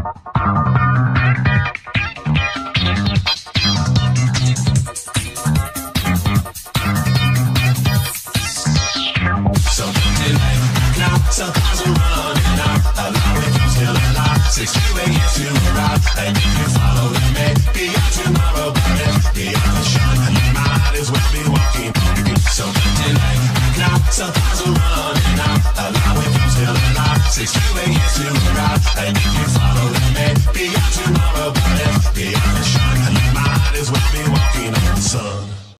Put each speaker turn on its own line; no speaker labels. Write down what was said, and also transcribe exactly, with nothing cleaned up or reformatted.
six to eight years to arrive, and you can follow the man beyond tomorrow, but beyond the sun, you might as well be walking on the beach. So tonight, now, supplies are running out, allowing you still alive, six to eight years to arrive, and you can follow